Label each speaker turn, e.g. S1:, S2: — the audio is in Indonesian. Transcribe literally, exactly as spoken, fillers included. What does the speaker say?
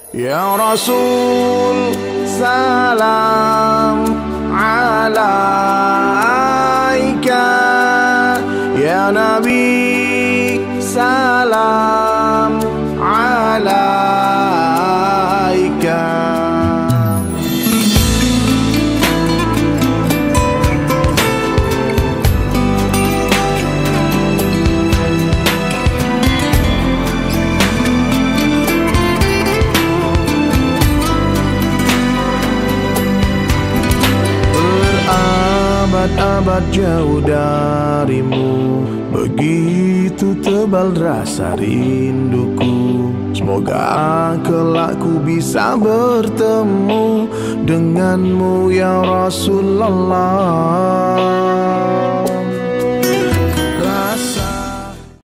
S1: Ya Rasul, salam alaika. Ya Nabi, salam alaika. Abad jauh darimu, begitu tebal rasa rinduku. Semoga kelak ku bisa bertemu denganmu ya Rasulullah.